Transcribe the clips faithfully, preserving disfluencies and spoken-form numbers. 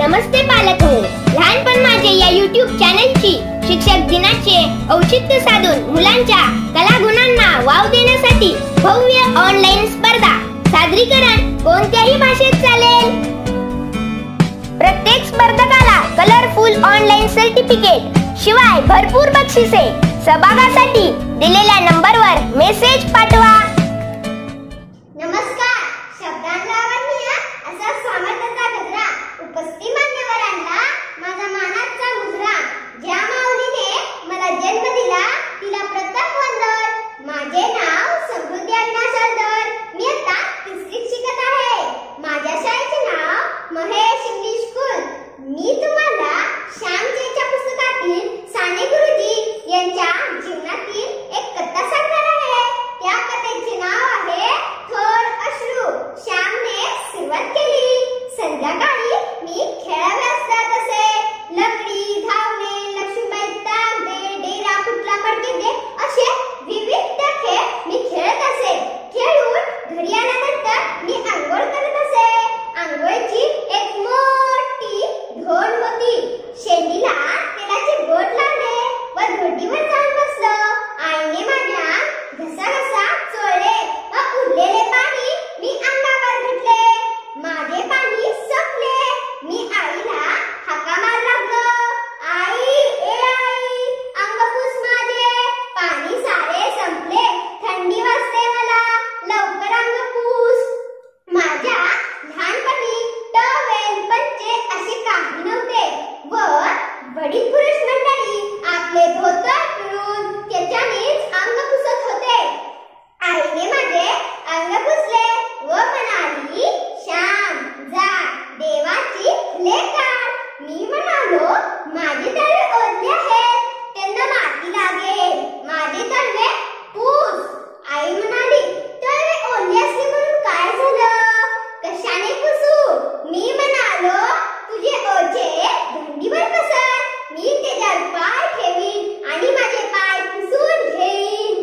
नमस्ते पालक हो. लहानपण माझे या यूट्यूब चॅनलची शिक्षक दिनाचे औचित्य साधून मुलांच्या कलागुणांना वाव देण्यासाठी भव्य ऑनलाईन स्पर्धा. सादरीकरण कोणत्याही भाषेत चालेल. प्रत्येक स्पर्धकाला कलरफुल ऑनलाईन सर्टिफिकेट शिवाय भरपूर बक्षिसे. सहभागासाठी दिलेल्या नंबरवर मेसेज पाठवा. नमस्कार. शब्दांचा अवर्णनीय असा स्वागताचा गजरा. उपस्थित मान्यवरांना माझा मानाचा मुजरा. ज्या माऊलीने मला जन्म दिला तिला प्रथम वंदन. माझे नाव समृद्धी अविनाश हलदर. मी आता तिसरीत शिकत आहे. माझ्या शाळेचे नाव महेश इंग्लिश स्कूल. मी तुम्हाला श्यामच्या पुस्तकातील साने गुरुजी यांच्या जीवनातील एक कथा सांगणार आहे. त्या कथेचे नाव आहे थोर अश्रू. श्यामने सुरुवात केली. संध्याकाळी मी खेळाव्यास जात असे. लकडी, धावणे, लक्ष्मीबाई ताक दे, डेरा फुटला मडके दे असे विविध खेळ मी खेळत असे. खेळून घरी आल्यानंतर मी आंघोळ करत असे. आंघोळीची एक मोठी ढोल होती. शेंडीला तेलाचे बोट लावले व धोटीवर जाऊन बसलो. आईने माझ्या घसा-घसा चोळले व उरलेले पाणी मी अंगावर घातले. माझे पाणी संपले. मी आईला हाका मार लागलो. आई, ए आई, अंग पुस माझे. पाणी सारे संपले. थंडी वाजते मला. लवकर अंग पुस. माझ्या लहानपणी टॉवेल, पंचे असे काही नव्हते व वडील पुरुष मंडळी आपले धोतर पिळून त्याच्यानेच अंग पुसत होते. आईने माझे अंग पुसले व म्हणाली, श्याम जा देवाची फुले काढ. मी म्हणालो, माझे तळवे ओले आहेत, त्यांना माती लागेल. माझे तळवे पुस. आई म्हणाली, तळवे ओले असले म्हणून काय झालं? कशाने पुसू? मी म्हणालो, तुझे ओझे दंडीवर पसर. मी त्याच्यावर पाय ठेवीन आणि माझे पाय पुसून घेईन.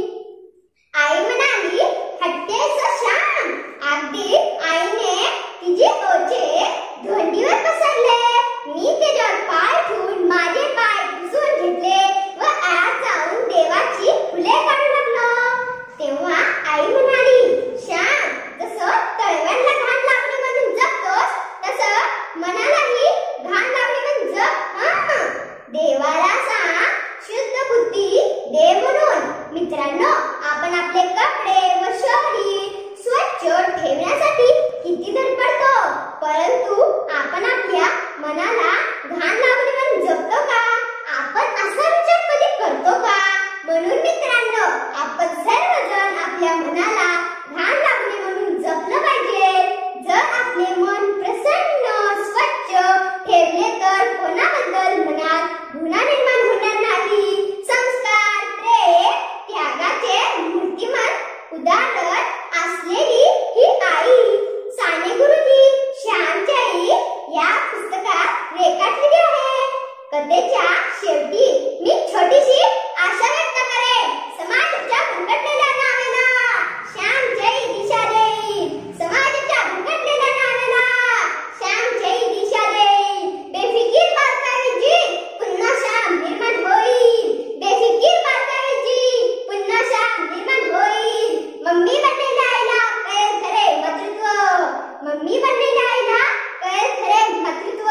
आई म्हणाली, हट्टेस श्याम. अगदी आईने तिचे ओझे दंडीवर पसरले. मी त्याच्यावर पाय ठेवून माझे पाय पुसून घेतले व आत जाऊन देवाची फुले काढू लागलो. तेव्हा आई म्हणाली, श्याम, जसं तळव्यांना घाण लागली म्हणून जगतोस तसं मनालाही घाण लागली म्हणून जग. हं. देवाला सांग शुद्ध बुद्धी दे म्हणून. मित्रांनो, आपण आपले कपडे व शरीर स्वच्छ ठेवण्यासाठी किती धडपडतो, परंतु आपण आपल्या मनाला घाण लागली म्हणून जगतो का? आपण असा विचार कधी करतो का? म्हणून मित्रांनो, आपण सर्वजण आपल्या मनाला घाण लागली म्हणून जपलं पाहिजे. जर आपले मन प्रसन्न स्वच्छ ठेवले तर कोणाबद्दल मनात घृणा निर्माण होणार नाही. संस्कार, प्रेम, त्यागाचे मूर्तिमंत उदाहरण असलेली ही आई साने गुरुजी श्यामची आई या पुस्तकात रेखाटलेली आहे. कथेच्या शेवटी मी छोटीशी आशा व्यक्त करेन. समाजाच्या भरकटलेल्या नावेला श्याम जय दिशा देईल. समाजाच्या भरकटलेल्या नावेला श्याम जय दिशा देईल. बेफिकीर बारकाईची पुन्हा श्याम निर्माण होईल. बेफिकीर बारकाईची पुन्हा श्याम निर्माण होईल. मम्मी बनलेल्या आईला कळेल खरे मातृत्व. मम्मी बनलेल्या आईला कळेल खरे मातृत्व.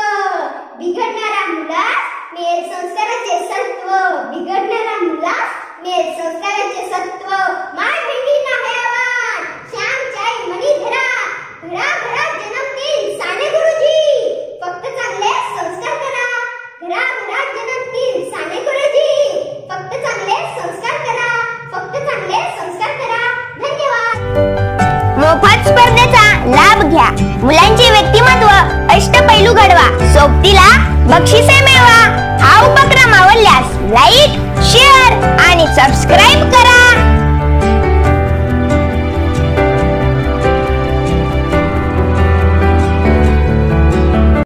बिघडणारा मुलास मिळेल संस्काराचे सत्व. बिघडणारा मुलास मिळेल संस्काराचे सत्व. माय भेंडी नाही आव्हान. श्यामची आई मनी धरा. घरा घरात जन्मतील साने गुरुजी. फक्त चांगले संस्कार करा. घरा घरात जन्मतील साने गुरुजी. फक्त चांगले संस्कार करा. फक्त चांगले संस्कार करा. धन्यवाद. मोफत स्पर्धेचा लाभ घ्या. मुलांचे व्यक्तिमत्व अष्टपैलू घडवा. सोबतीला बक्षिसे मिळवा. हा उपक्रम आवडल्यास लाईक, शेअर आणि सबस्क्राईब करा.